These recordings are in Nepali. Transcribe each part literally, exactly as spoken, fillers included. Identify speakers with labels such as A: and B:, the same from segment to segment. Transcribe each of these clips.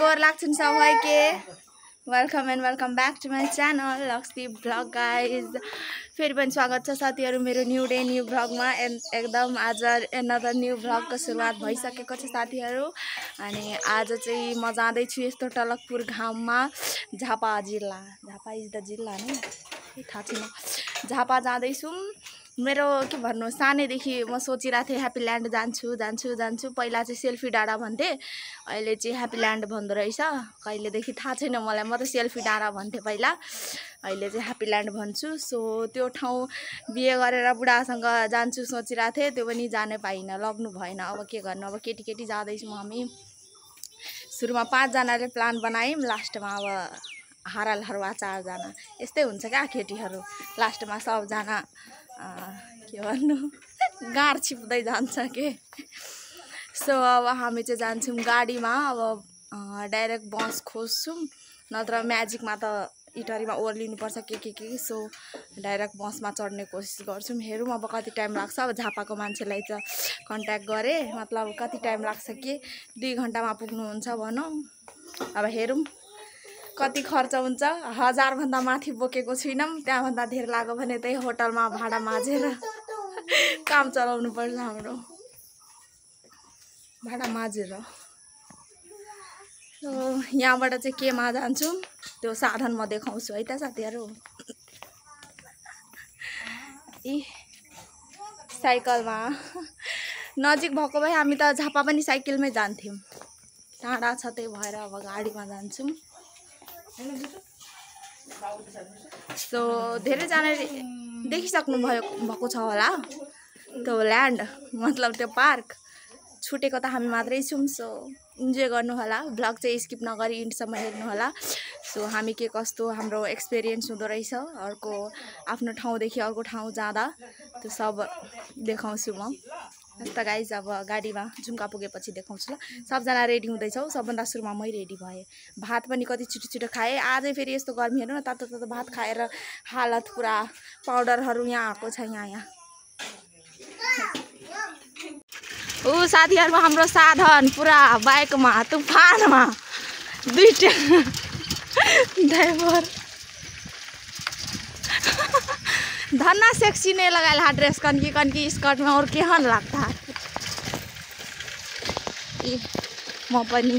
A: गोर लाग्छन् सबैके welcome and welcome back to my channel Lakshmi vlog guys. फेरि पनि स्वागत छ साथीहरू मेरो न्यू डे न्यू भ्लगमा। एन्ड एकदम आज एनदर न्यू भ्लगको सुरुवात भइसकेको छ साथीहरू। अनि आज चाहिँ म जाँदैछु यस्तो टलकपुर घाममा, झापा जिल्ला, झापा इज द जिल्ला नै थाहा छैन, झापा जाँदैछौँ। मेरो के भन्नु, सानैदेखि म सोचिरहेको थिएँ ह्याप्पी ल्यान्ड जान्छु जान्छु जान्छु पहिला चाहिँ सेल्फी डाँडा भन्थेँ, अहिले चाहिँ ह्याप्पी ल्यान्ड भन्दो रहेछ। कहिलेदेखि थाहा छैन मलाई, म त सेल्फी डाँडा भन्थेँ पहिला, अहिले चाहिँ ह्याप्पी ल्यान्ड भन्छु। सो त्यो ठाउँ बिहे गरेर बुढासँग जान्छु सोचिरहेको थिएँ, त्यो पनि जानै पाइनँ, लग्नु भएन। अब के गर्नु, अब केटी केटी जाँदैछौँ हामी। सुरुमा पाँचजनाले प्लान बनायौँ, लास्टमा अब हाराल हरुवा चारजना। यस्तै हुन्छ क्या केटीहरू, लास्टमा सबजना के भन्नु गाँड छिप्दै जान्छ के। सो अब हामी चाहिँ जान्छौँ गाडीमा, अब डाइरेक्ट बस खोज्छौँ, नत्र म्याजिकमा त इटरीमा ओर्लिनुपर्छ के के के। सो डाइरेक्ट बसमा चढ्ने कोसिस गर्छौँ, हेरौँ अब कति टाइम लाग्छ। अब झापाको मान्छेलाई चाहिँ कन्ट्याक्ट गरेँ, मतलब कति टाइम लाग्छ कि दुई घन्टामा पुग्नुहुन्छ भनौँ। अब हेरौँ कति खर्च हुन्छ। हजारभन्दा माथि बोकेको छुइनौँ, त्यहाँभन्दा धेर लाग्यो भने त्यही होटलमा भाडा माझेर काम चलाउनु पर्छ हाम्रो, भाडा माझेर। सो यहाँबाट चाहिँ केमा जान्छौँ त्यो साधन म देखाउँछु है त साथीहरू। इ साइकलमा नजिक भएको भए हामी त झापा पनि साइकलमै जान्थ्यौँ, टाढा छ त्यही भएर अब गाडीमा जान्छौँ। सो धेरैजनाले देखिसक्नु भयो भएको छ होला त्यो ल्यान्ड, मतलब त्यो पार्क। छुटेको त हामी मात्रै छौँ, सो इन्जोय गर्नु होला, भ्लग चाहिँ स्किप नगरी इन्डसम्म हेर्नु होला। सो हामी के कस्तो हाम्रो एक्सपिरियन्स हुँदो रहेछ अर्को आफ्नो ठाउँदेखि अर्को ठाउँ जाँदा, त्यो सब देखाउँछु म। त गाइज अब गाडीमा झुम्का पुगेपछि देखाउँछु ल। सबजना रेडी हुँदैछौँ, सबभन्दा सुरुमा मै रेडी भएँ। भात पनि कति छिटो छिटो खाएँ, आजै फेरि यस्तो गर्मी हेर्नु न, तातो तातो भात खाएर हालत पुरा, पाउडरहरू यहाँ आएको छ यहाँ यहाँ। ऊ साथीहरू हाम्रो साधन पुरा बाइकमा तुफानमा दुईटा ड्राइभर धन्ना सेक्सी नहीं लगाया है ड्रेस कनकी कनकी स्कर्ट में और केहन लगता है। म पनि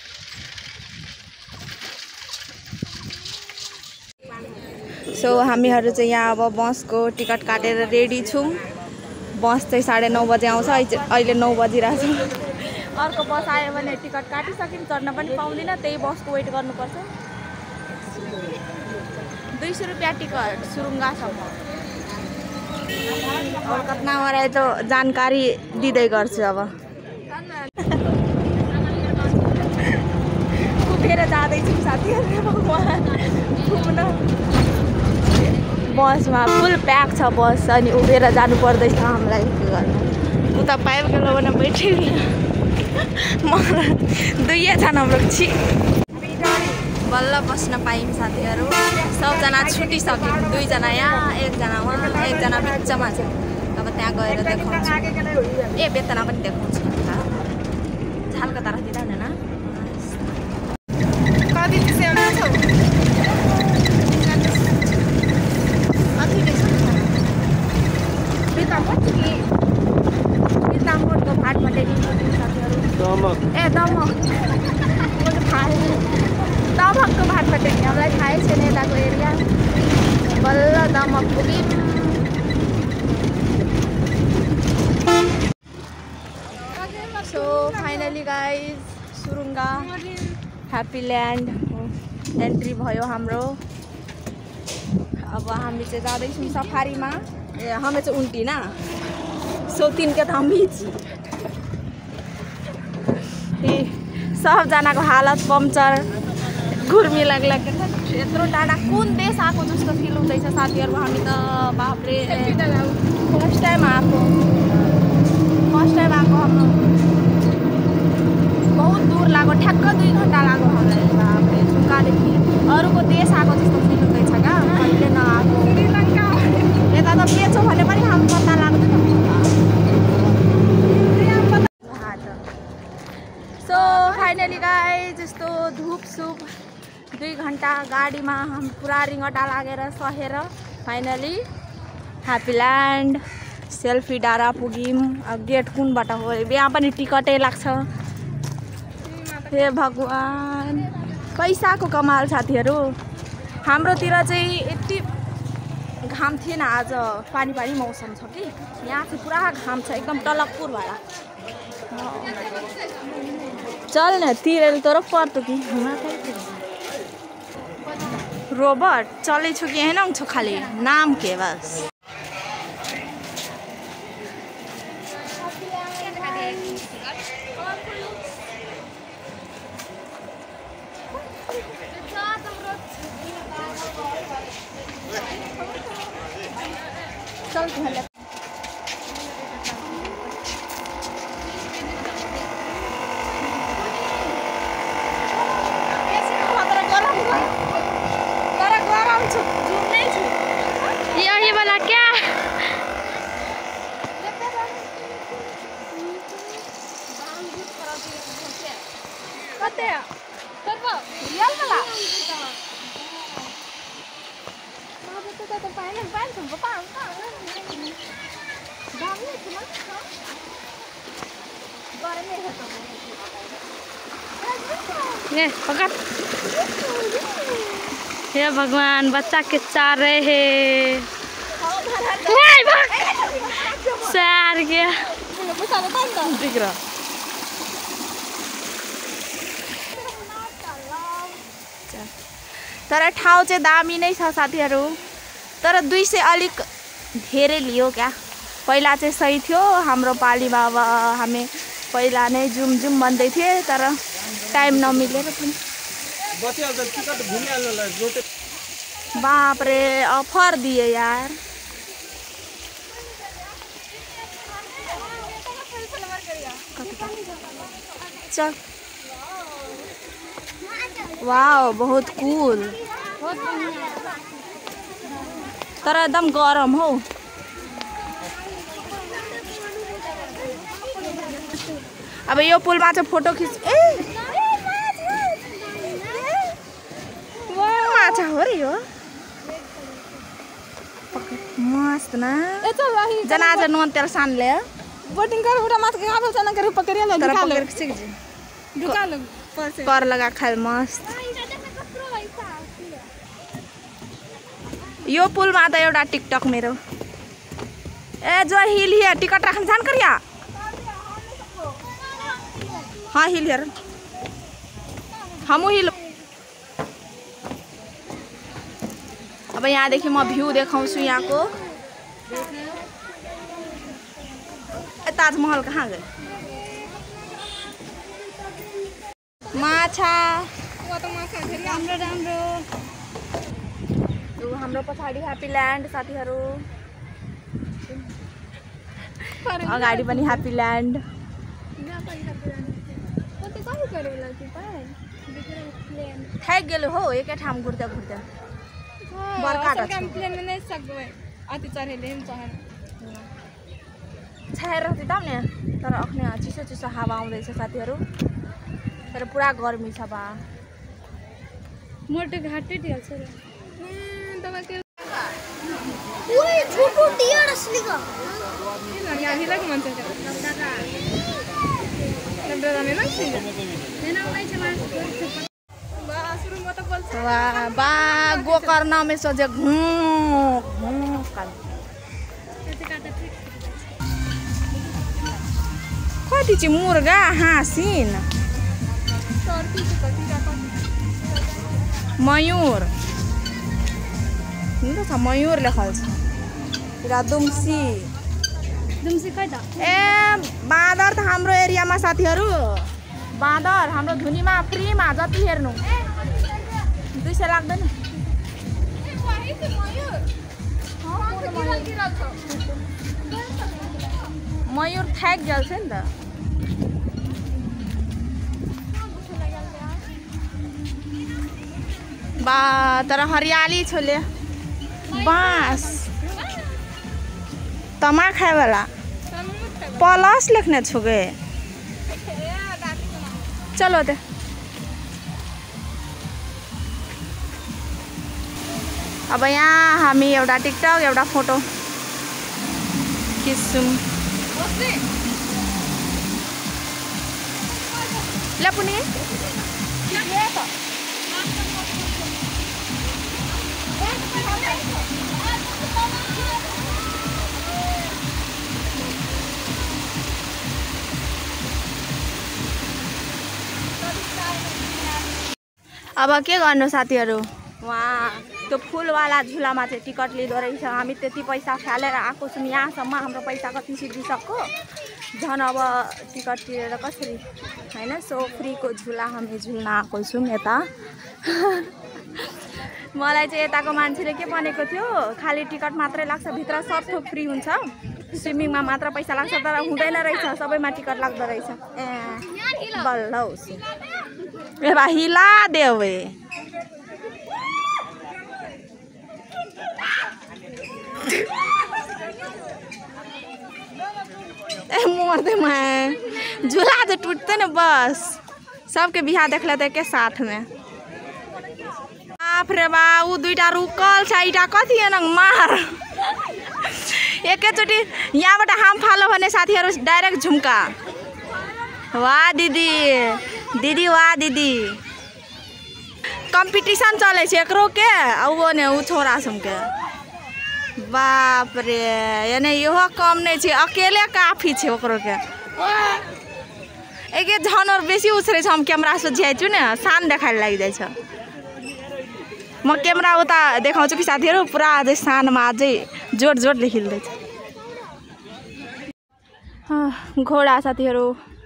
A: सो हामीहरू चाहिँ यहाँ अब बसको टिकट काटेर रेडी छौँ। बस चाहिँ साढे नौ बजे आउँछ, अहिले नौ बजिरहेछ। अर्को बस आयो भने टिकट काटिसक्यौँ, चढ्न पनि पाउँदिनँ, त्यही बसको वेट गर्नुपर्छ। दुई सौ रुपियाँ टिकट सुरुङ्गासम्म। और कतना मलाई त जानकारी दिँदै गर्छु। अब उभिएर जाँदैछौँ साथीहरू घुम्न। बसमा फुल प्याक छ बस, अनि उभिएर जानु पर्दैछ हामीलाई, के गर्नु। उता पाइप गेलो भने बैठेँ मलाई दुईजना छि बल्ल बस्न पायौँ साथीहरू। सबजना छुटिसक्यौँ, दुईजना यहाँ एकजना वहाँ एकजना बिचमा छ। अब त्यहाँ गएर देखाउँछु, ए बेतना पनि देखाउँछु। झालको तारा दिँदा हुँदैन कति बितामकोटको भाटमा साथीहरू, ए दमक दमकको भाटमा टेक्ने, हामीलाई थाहै छैन यताको एरिया। बल्ल दमक पुग्यौँ। So finally guys Surunga happy land entry भयो हाम्रो। अब हामी चाहिँ जाँदैछौँ सफारीमा। ए हामी चाहिँ उल्टी ना, सो तिनके त हामी ए सबजनाको हालत पम्चर, घुर्मी लाग्ला। यत्रो टाढा कुन देश आएको जस्तो फिल हुँदैछ साथीहरू। हामी त बाफ्रे फर्स्ट टाइम आएको, फर्स्ट टाइम आएको हाम्रो। बहुत दूर लाग्यो, ठ्याक्क दुई घन्टा लाग्यो हामीलाई। बाफ्रे झुम्कादेखि अरूको देश आएको जस्तो फिल हुँदैछ क्या, कहिले नआएको। यता त बेच्यो भने पनि हामी पत्ता लाग्दैन। सो फाइनली गाइस जस्तो धूप सुप दुई घन्टा गाडीमा हम पुरा रिङटा लागेर सहेर फाइनली ह्याप्पी ल्यान्ड सेल्फी डाँडा पुग्यौँ। गेट कुनबाट हो यहाँ पनि टिकटै लाग्छ। हे भगवान पैसाको कमाल साथीहरू। हाम्रोतिर चाहिँ यति घाम थिएन आज पानी पानी मौसम छ कि यहाँ चाहिँ पुरा घाम छ एकदम टलकपुरबाट। चल न तिरेल तर पर्छ कि रोबोट चले छु कि हेनौ छु खाली नाम के बस। चल
B: यही वाला क्या
A: कते तब रियल वाला
B: ये पकड़। हे भगवान बच्चा के चार रहे हैं सार गया दिख रहा।
A: तर ठाउँ चाहिँ दामी नै छ साथीहरू। तर दुई सय अलिक धेरै लियो क्या। पहिला चाहिँ सही थियो हाम्रो पालीमा। अब हामी पहिला नै जुम जुम भन्दै थिए तर टाइम नमिलेर पनि बाप रे अफर दिए यार। चल वाओ बहुत कूल तर एकदम गरम हो। अब यो पुलमा चाहिँ फोटो खिच ए माछा हो रे यो मस्त ना जना आज नोन तेल सानले
C: बोटिंग कर उड़ा माछ के गाबल तना कर पकड़िया ले
A: तर पकड़ के सीख जी
C: ढुका लो पर से
A: कर लगा खाए मस्त। यो पुलमा त एउटा टिकटक मेरो ए जो हिल हियर टिकट राख्न जान करिया। हाँ हिल हियर हम हिल। अब यहाँदेखि म भ्यू देखाउँछु यहाँको। ताजमहल कहाँ गए माछा
C: राम्रो राम्रो
A: यो हाम्रो पछाडि ह्याप्पी ल्यान्ड साथीहरू। अगाडि पनि ह्याप्पी ल्यान्ड। थाक गेलो हो एकै ठाउँ घुर्दा घुर्दा बर्खा त
C: प्लेन में नहीं सकबे अति चढेले पनि चढ्न
A: छाएर तिताउ नि तर अख्ने चिसो चिसो हावा आउँदैछ साथीहरू। तर पुरा गर्मी छ बा
C: मोटो घाटै ढेल्छ रे तपाईको
B: ओए छोटो डियर असली का
C: यहाँ हिलाको मान्छे छ नब्बे जाने लाग्छ हैन आउँदै छ मान्छे बा सुरु म त बोल्छ
A: वाह बा गोकर्ण में सोजे घु घु काल कति चाहिँ मुर्गा हाँसिन मयूर हुन्छ छ मयूर लेखल छ पुरा दुम्सी
B: दुम्सी कता
A: ए बाँदर त हाम्रो एरियामा साथीहरू बाँदर हाम्रो धुनीमा फ्रीमा जति हेर्नु दुई सय लाग्दैन। मयूर थाक गएछ नि त बा तर हरियाली छोले बाँस तमा खाए वाला पलस लेख्ने छु गे चलो ते अब यहाँ हामी एउटा टिकटक एउटा फोटो खिच्छौँ ल पुनी अब के गर्नु साथीहरू वहाँ त्यो फुलवाला झुलामा चाहिँ टिकट लिँदो रहेछ हामी त्यति पैसा फालेर आएको छौँ यहाँसम्म हाम्रो पैसा कति सिद्धिसक्यो झन् अब टिकट तिरेर कसरी होइन सो फ्रीको झुला हामी झुल्न आएको छौँ यता मलाई चाहिँ यताको मान्छेले के भनेको थियो खाली टिकट मात्रै लाग्छ भित्र सब थोक फ्री हुन्छ स्विमिङमा मात्र पैसा लाग्छ तर हुँदैन रहेछ सबैमा टिकट लाग्दो रहेछ ए बल्ल होस् ए बा हिला देवे ए मर्दे मैं झूला तो टूटते न बस सबके बिहा देख लेते के साथ में बाप रे बा उ दुईटा रुकल छ इटा कति एनङ मार एकैचोटि यहाँबाट हाम फालो भने साथीहरु डाइरेक्ट झुम्का वाह दिदी दिदी वाह दिदी कंपटीशन चले छ एकरो के अब ने उ छोरा छम के बाप रे यानी यो कम नहीं छ अकेले काफी छ ओकरो के एके झन और बेसी उछरे छ हम कैमरा से झ्याइछु ने सान देखाइ लागि जाइ छ म कैमरा उता देखाउँछु कि साथीहरु पुरा अझै सानमा अझै जोड जोडले हिल्दै छ घोडा साथीहरु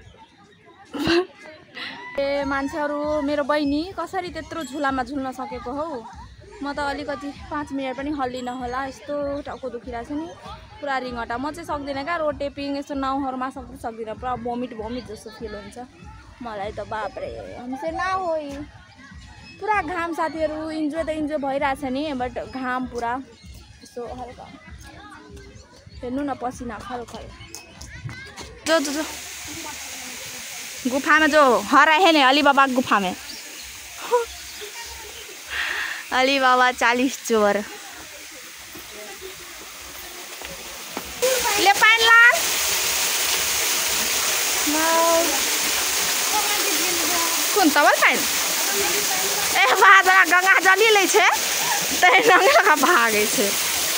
A: ए मान्छेहरु मेरो बहिनी कसरी त्यत्रो झुलामा झुल्न सकेको हौ म त अलिकति पाँच मिनेट पनि हल्लिन होला यस्तो टाउको दुखिरहेछ नि पुरा रिङटा म चाहिँ सक्दिनँ क्या रोटेपिङ यस्तो नाउहरुमा सक्दै सक्दिनँ पुरा भमिट भमिट जस्तो फिल हुन्छ मलाई त बाप रे हमसे ना होई पुरा घाम साथीहरु इन्जोय त इन्जोय भइराछ नि बट घाम पुरा यस्तो हल्का हेर्नु न पसिना खलखल जो जो जो गुफा में जो हरा है ने अली बाबा गुफा में अली बाबा चालीस चोर ले पाइन ला कुन तबर पाइन ए बाजा गंगा जली लै छे तै नंगे लगा भागे छे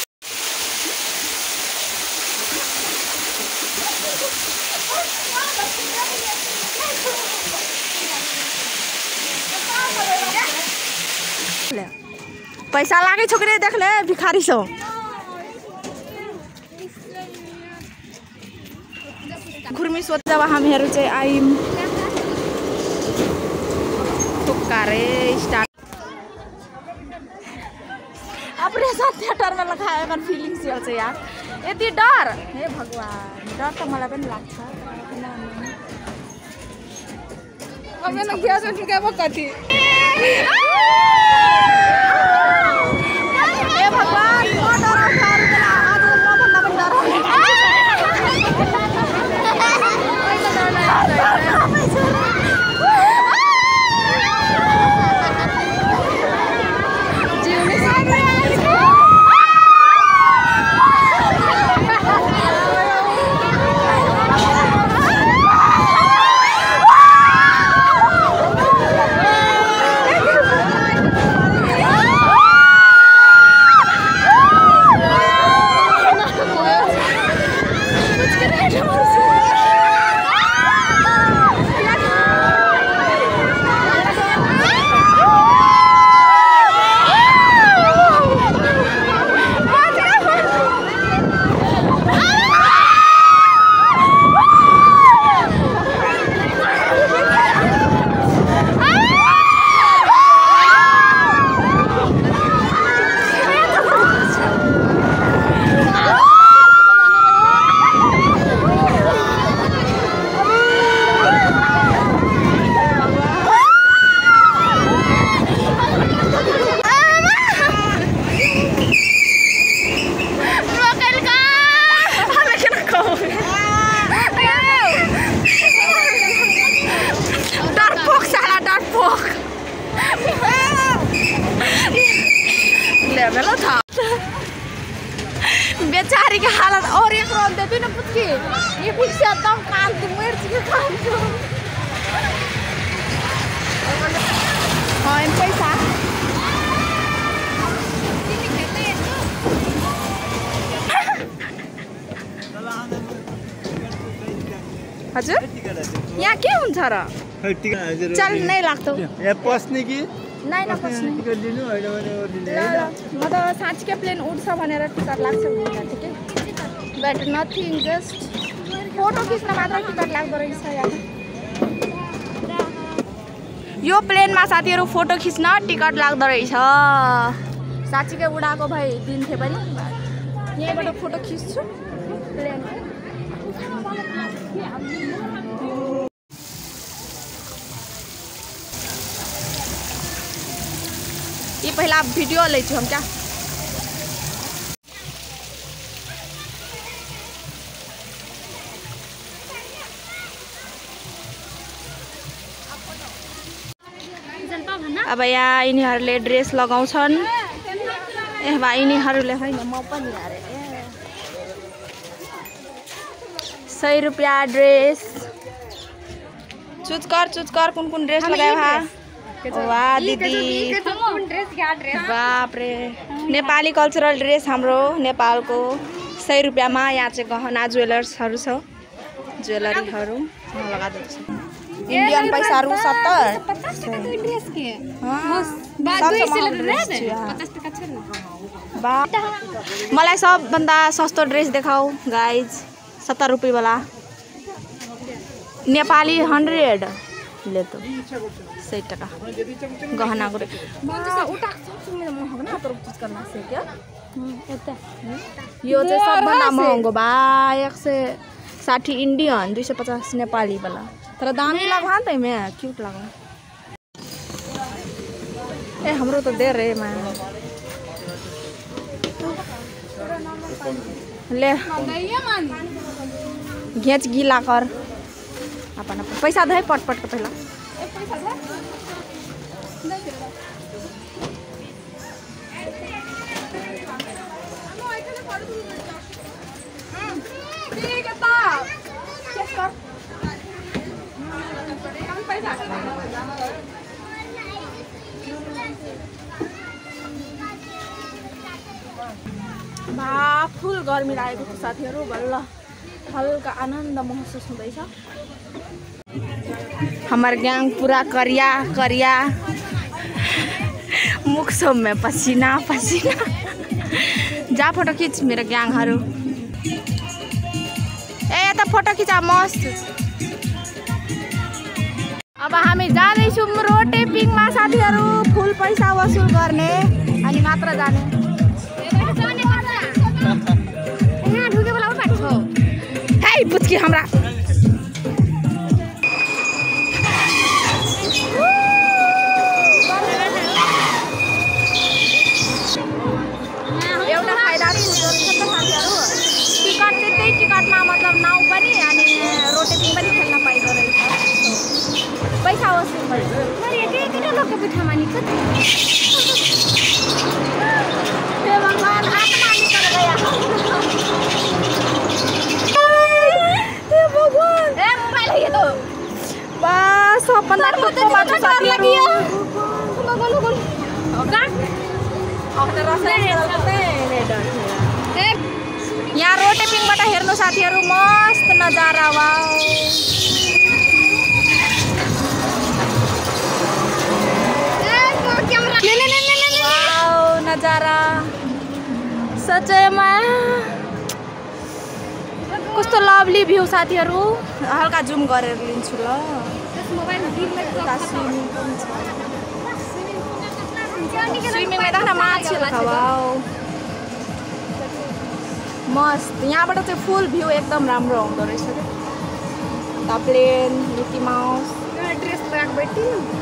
A: पैसा लागे छोकरे देख ले भिखारी सो घुर्मी सोच जब हामीहरु चाहिँ आइम तुक्कारे स्टार्ट ऑपरेशन थिएटर में लगाए अपन फिलिंग्स छ यार यति डर हे भगवान डर त मलाई पनि लाग्छ
C: अब न ग्यास उठके म कति
A: ए भगवान म डर खार बेला आज म भन्दा पनि डर हजुर यहाँ के हुन्छ र चल नै लाग्थ्यो
D: यहाँ पस्ने कि
A: नै नपस्ने
D: टिकट दिनु होइन भने
A: ल ल म त साँच्चीकै प्लेन उड्छ भनेर टिकट लाग्छ भनेर ठिकै बट नथिङ जस्ट फोटो खिच्न मात्र टिकट लाग्दो रहेछ यहाँ यो प्लेनमा साथीहरू फोटो खिच्न टिकट लाग्दो रहेछ साँच्चीकै उडाएको भए दिन्थे पनि यहीँबाट फोटो खिच्छु प्लेनमा ये पहला वीडियो ले हम क्या अब यहाँ यिनीहरूले ड्रेस लगाउँछन् ए भा यिनीहरूले होइन म पनि हारे सय रुपियाँ ड्रेस चुज कर चुज कर कुन कुन ड्रेस लगायो हा वाह दिदी बाप रे नेपाली कल्चरल ड्रेस हाम्रो नेपालको सय रुपियाँमा यहाँ चाहिँ गहना ज्वेलर्सहरू छ ज्वेलरीहरू लगाइदिएको छ इंडियन पैसाहरू सत्तर मलाई सबभन्दा सस्तो ड्रेस देखाऊ गाइज सत्तर रुपियाँ वाला नेपाली हंड्रेड ले तो सही टका गहना को यो चाहिँ सबभन्दा महँगो बा एक सय साठी इंडियन दुई सय पचास नेपाली वाला तर दामी लगा त मैं क्यूट लगा ए हमरो तो दे रहे मैं ले घेच गीला कर अपन अपन पैसा दे पट पट के पहला बा फुल गर्मी लागेको छ साथीहरु बल्ल हल्का आनन्द महसुस हुँदैछ हमार ग्याङ पूरा करिया करिया मुख सब में पसीना पसीना जा फोटो खींच मेरो ग्याङहरु ए त फोटो खिचा मस्त अब हामी जाँदैछौँ रोटेपिङमा साथीहरु फुल पैसा वसुल गर्ने अनि मात्र जाने यहाँ ढुके बोला उठ हो हे पुचकी हमरा एउटा फाइदा छ साथीहरु टिकट त्यतै टिकटमा मतलब नाउ पनि अनि रोटेपिङ पनि खेल्न पाइदो रहेछ पैसा वसुल भयो अरे के केटा लोक पिठामा नि कति हे भगवान आत्मा निकल गया हे भगवान ए मोबाइल है ये तो बस अपन को तो बात साथ लगी है भगवान को होगा अब त रसले ने डर यहाँ रोटेपिङबाट हेर्नु साथीहरु मस्त नजारा वाओ वाओ नजारा सचैमा कस्तो लभली भ्यू साथीहरु हल्का जुम गरेर लिन्छु ल स्विमिङ में देख्न मान्छेहरु छ वाओ मस्त यहाँबाट चाहिँ फुल भ्यू एकदम राम्रो आउँदो रहेछ के the plane Mickey Mouse dress राख बेटी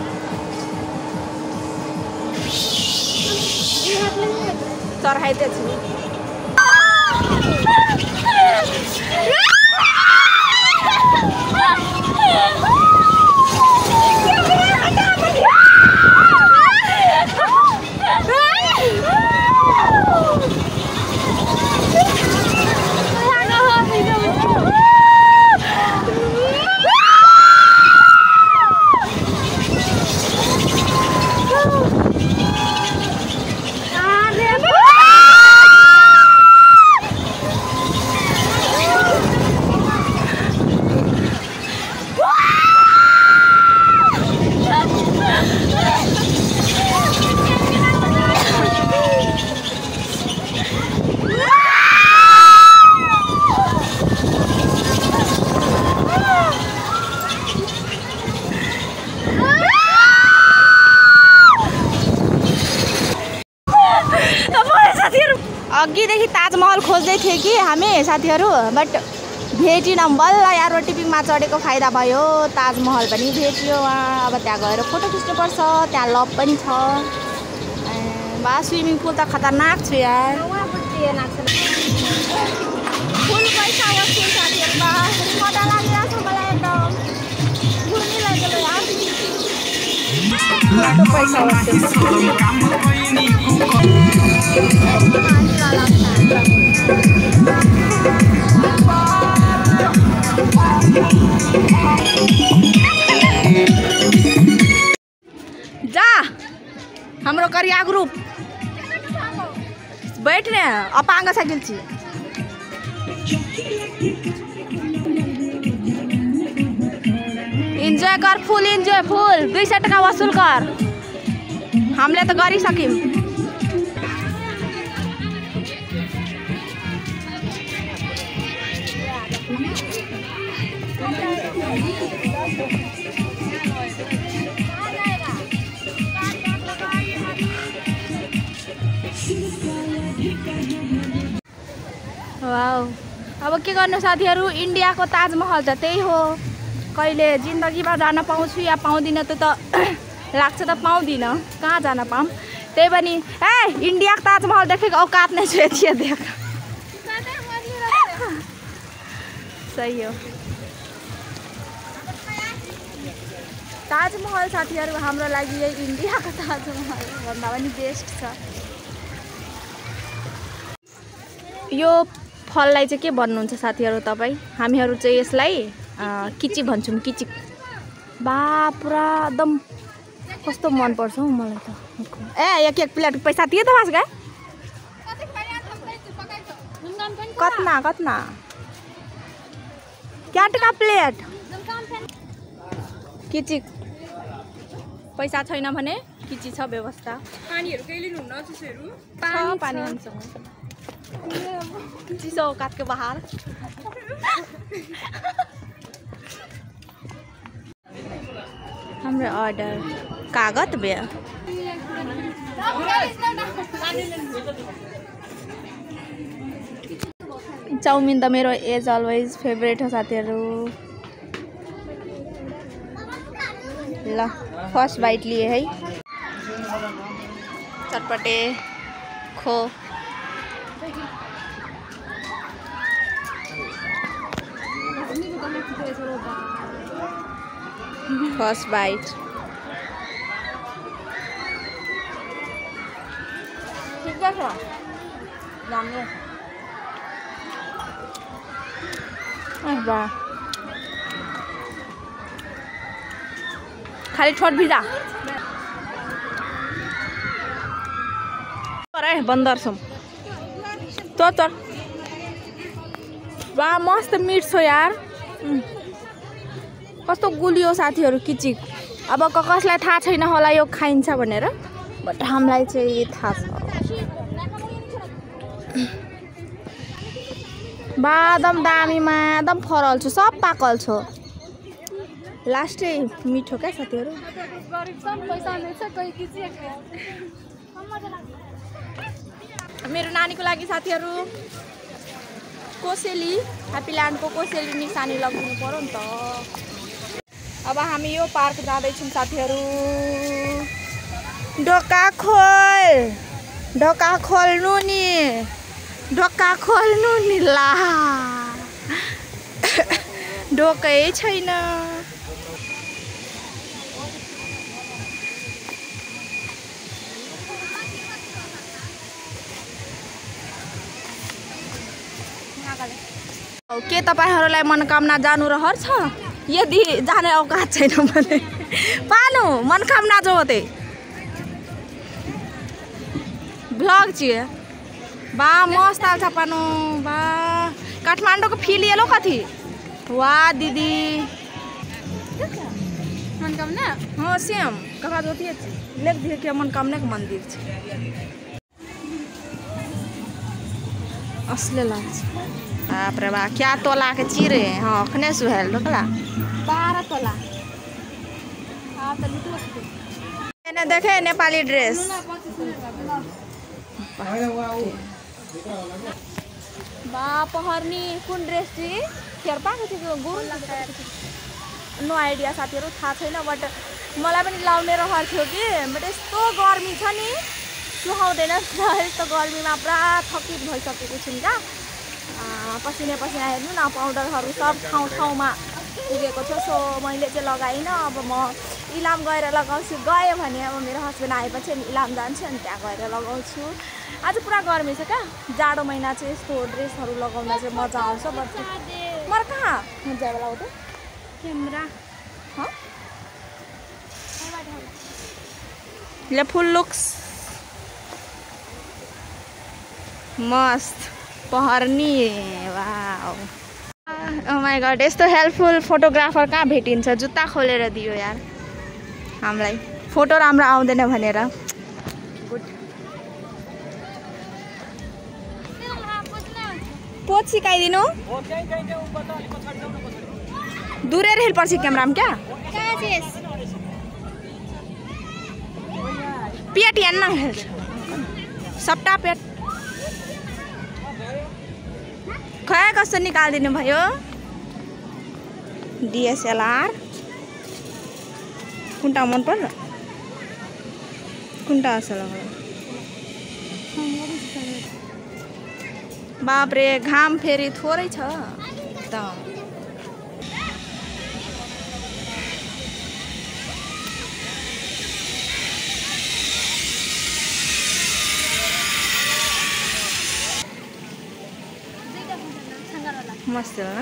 A: चढाइते छु अघिदेखि ताजमहल खोज्दै थिएँ कि हामी साथीहरू, बट भेटिनौँ। बल्ल यहाँ रोटिपिङमा चढेको फाइदा भयो, ताजमहल पनि भेटियो वहाँ। अब त्यहाँ गएर फोटो खिच्नुपर्छ, त्यहाँ लभ पनि छ। बा स्विमिङ पुल त खतरनाक छ यार, फुल पैसा वसुल साथीहरू। बा मजा लागिरहेको छ मलाई एकदम, घुर्मिरहेको यार, पैसा वसुल। जा हाम्रो करिया ग्रुप बैठने अपाङ्ग साइकल छी। इन्जोय कर, फुल इन्जोय, फुल दुई सय टका वसुल कर। हामीले त गरिसक्यौँ। वाउ, अब के गर्नु साथीहरू, इन्डियाको ताजमहल त त्यही हो। कहिले जिन्दगीमा जान पाउँछु या पाउँदिनँ त्यो त लाग्छ त पाउँदिनँ, कहाँ जान पाऊँ। त्यही पनि ए इन्डियाको ताजमहल देखेको औकात नै छु, यति देख। सही हो, ताजमहल साथीहरू हाम्रो लागि यही इन्डियाको ताजमहल भन्दा पनि बेस्ट छ। यो फललाई चाहिँ के भन्नुहुन्छ साथीहरू तपाईँ? हामीहरू चाहिँ यसलाई किचिक भन्छौँ, किचिक। बा पुरा एकदम कस्तो मनपर्छ हौ मलाई त। ए एक एक प्लेट पैसा दिए त मास गए कतना कतना क्या टका प्लेट किचिक। पैसा छैन भने किची छ व्यवस्था।
C: पानीहरू केही लिनुहुन्न? चिसोहरू
A: छ, पानी हुन्छ चिसो काटको बहार। हाम्रो अर्डर कागज बे चाउमिन त मेरो एज अलवेज फेभरेट हो साथीहरू। ल फर्स्ट बाइट लिए है, चटपटे खो। फर्स्ट बाइट ठीक छ राम्रो। वाह, खाली छोट भिजा है बन्दर छौँ तो तर। वाह मस्त मिठ छ यार, कस्तो गुलियो साथीहरू किचिक। अब कसलाई थाहा छैन होला यो खाइन्छ भनेर, बट हामीलाई चाहिँ थाहा छ। बा एकदम दामीमा एकदम फरल छ, सब पाकल छ। लास्टै मिठो क्या साथीहरू। मेरो नानीको लागि साथीहरू कोसेली ह्याप्पी ल्यान्डको कोसेली निशानी लगाउनु पर्यो नि त। अब हामी यो पार्क जाँदैछौँ साथीहरू। ढोका खोल, ढोका खोल्नु नि, ढोका खोल्नु नि। ला ढोकै छैन। के तपाईहरुलाई मनोकामना जानु रहर छ? यदि जाने औकात छैन भने पानु मनोकामना जो होते ब्लॉग छिए बा मस्त आल्छ पानु बा। काठमाडौँको फिल येलो कथी वाह दिदी
C: मनोकामना
A: हाँ सेम कहाँ जो थी लेख दिए कि मनोकामना का मंदिर छ असले लाग्छ। बाप रे बा क्या तोला के चिरे हाँ अखने सुहेल ढोकला बारह तोला। हाँ तो लुटो मैंने देखे नेपाली ड्रेस बा पहर्नी कुन ड्रेस चाहिँ खेर पाएको थियो गुरु नो आइडिया साथीहरू थाहा छैन बट मलाई पनि लाउने रहर थियो कि बट यस्तो गर्मी छ नि सुहाउँदैन यस्तो गर्मीमा पुरा थकित भइसकेको छु नि क्या पसिना पसिना हेर्नु न पाउडरहरू सब ठाउँ ठाउँमा पुगेको छ सो मैले चाहिँ लगाइनँ अब म इलाम गएर लगाउँछु गएँ भने अब मेरो हस्बेन्ड आएपछि अनि इलाम जान्छु अनि त्यहाँ गएर लगाउँछु आज पुरा गर्मी छ क्या जाडो महिना चाहिँ यस्तो ड्रेसहरू लगाउन चाहिँ मजा आउँछ बट मलाई कहाँ मजा लगाउँदै
C: क्यामेरा
A: ले फुल लुक्स मस्त पहर्नी वाउ ओ माय गॉड यस्तो हेल्पफुल फोटोग्राफर कहाँ भेटिन्छ जुत्ता खोलेर दियो यार हामीलाई फोटो राम्रो आउँदैन भनेर गुड पोच सिकाइदिनु दूरेर हेल्पर्छ क्यामेरामा क्या पेट हेर्न सप्टा पेट खै कस्तो निकालिदिनु भयो डिएसएलआर कुन्टा मन पर्छ कुन्टा असल बापरे घाम फेरि थोरै छ एकदम मस्त हो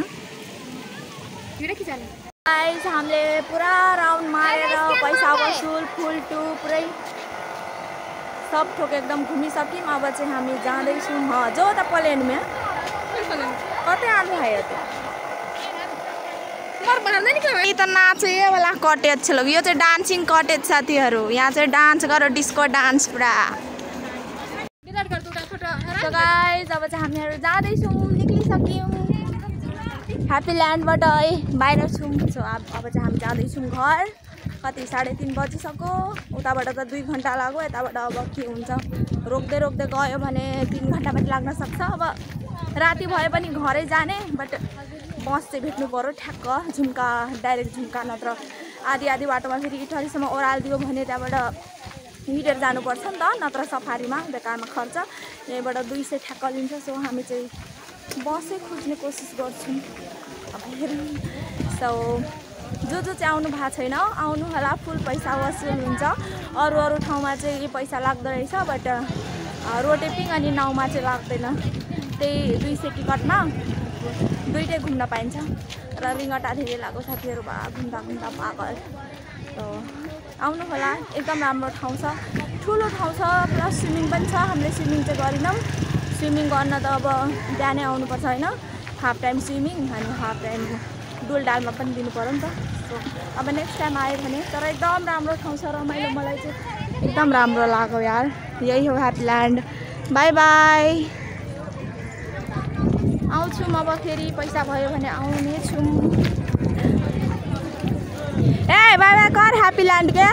A: गाइस हामीले पुरा राउन्ड मारेर पैसा वसुल फुल टु पुरै सब ठोक एकदम घुमिसक्यौँ अब चाहिँ हामी जाँदैछौँ जो त प्लेनमा कतै आलु खायो त त नाचे वाला कटेज छ यो चाहिँ डान्सिङ कटेज साथीहरू यहाँ चाहिँ डान्स गर डिस्को डान्स पुरा गाइस अब चाहिँ हामीहरू जाँदैछौँ निक्लिसक्यौँ ह्याप्पी ल्यान्डबाट है बाहिर छौँ सो अब अब चाहिँ हामी जाँदैछौँ घर कति साढे तिन बजिसक्यो उताबाट त दुई घन्टा लाग्यो यताबाट अब के हुन्छ रोक्दै रोक्दै गयो भने तिन घन्टा पनि लाग्न सक्छ अब राति भए पनि घरै जाने बट बस चाहिँ भेट्नु पऱ्यो ठ्याक्क झुम्का डाइरेक्ट झुम्का नत्र आधी आधी बाटोमा फेरि इटहरीसम्म ओह्रालिदियो भने त्यहाँबाट हिँडेर जानुपर्छ नि त नत्र सफारीमा बेकारमा खर्च यहीँबाट दुई सय ठ्याक्क लिन्छ सो हामी चाहिँ बसै खोज्ने कोसिस गर्छौँ अब हेरौँ सो जो जो चाहिँ आउनु भएको छैन आउनु होला फुल पैसा वसुल हुन्छ अरू अरू ठाउँमा चाहिँ यही पैसा लाग्दो रहेछ बट रोटेपिङ अनि नाउँमा चाहिँ लाग्दैन त्यही दुई सय टिकटमा दुइटै घुम्न पाइन्छ र रिङ्गटा धेरै लाग्यो साथीहरू भए घुम्दा घुम्दा पागल आउनु होला एकदम राम्रो ठाउँ छ ठुलो ठाउँ छ प्लस स्विमिङ पनि छ हामीले स्विमिङ चाहिँ गरेनौँ स्विमिङ गर्न त अब बिहानै आउनुपर्छ होइन हाफ टाइम स्विमिङ अनि हाफ टाइम डुलडालमा पनि दिनु पऱ्यो नि त सो अब नेक्स्ट टाइम आयो भने तर एकदम राम्रो ठाउँ छ रमाइलो मलाई चाहिँ एकदम राम्रो लाग्यो यार यही हो ह्याप्पी ल्यान्ड बाई बाई आउँछौँ अब फेरि पैसा भयो भने आउने छौँ ए बाई बाई कर ह्याप्पी ल्यान्ड क्या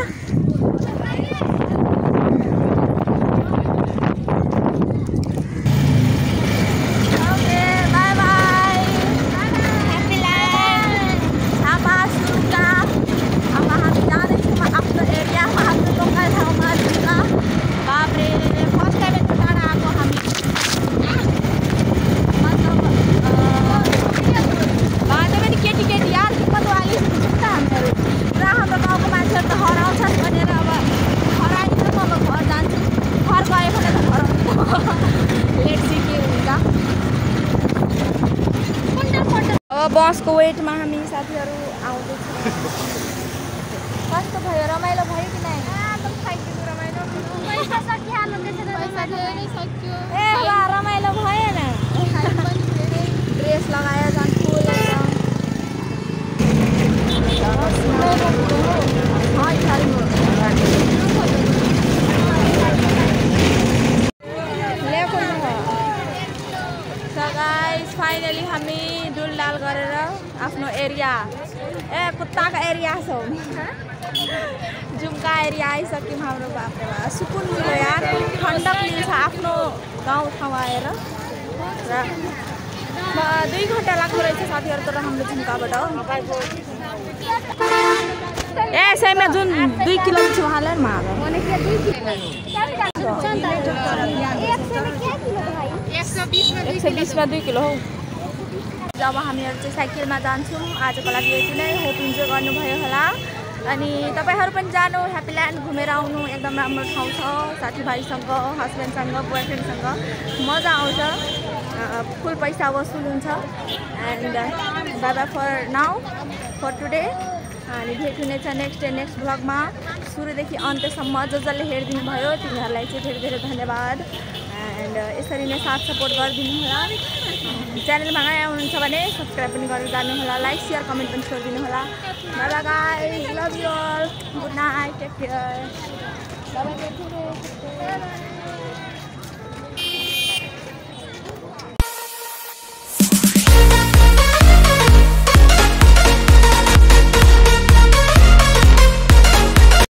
A: बसको वेटमा हामी साथीहरू आउँदैछौँ कस्तो भयो रमाइलो भयो कि नै ए रमाइलो भएन ड्रेस लगायो झन् फुल फाइनली हामी डुलडाल गरेर आफ्नो एरिया ए कुत्ताको एरिया छ झुम्का एरिया आइसक्यौँ हाम्रो बाप्रे बा सुकुन मिल्यो यार ठन्डक मिल्छ आफ्नो गाउँ ठाउँ आएर र दुई घन्टा लाग्दो रहेछ साथीहरू तर हाम्रो झुम्काबाट ए सयमा जुन दुई किलो छु उहाँलाई माग एक सय बिसमा दुई किलो हौ। जब हामीहरू चाहिँ साइकलमा जान्छौँ आजको लागि यति नै। होप इन्जोय गर्नुभयो होला अनि तपाईँहरू पनि जानु ह्याप्पील्यान्ड घुमेर आउनु। एकदम राम्रो ठाउँ छ। साथीभाइसँग हस्बेन्डसँग बोयफ्रेन्डसँग मजा आउँछ। फुल पैसा वसुल हुन्छ and bye bye for now for today. अनि भेट हुनेछ नेक्स्ट डे नेक्स्ट भ्लगमा। सुरुदेखि अन्त्यसम्म ज जसले हेरिदिनु भयो तिनीहरूलाई चाहिँ धेरै धेरै धन्यवाद एन्ड यसरी नै साथ सपोर्ट गरिदिनु होला। च्यानलमा नयाँ हुनुहुन्छ भने सब्सक्राइब पनि गरेर जानु होला। लाइक सेयर कमेन्ट पनि छोडिदिनु होला। Bye bye guys, love you all, good night, take care, bye by.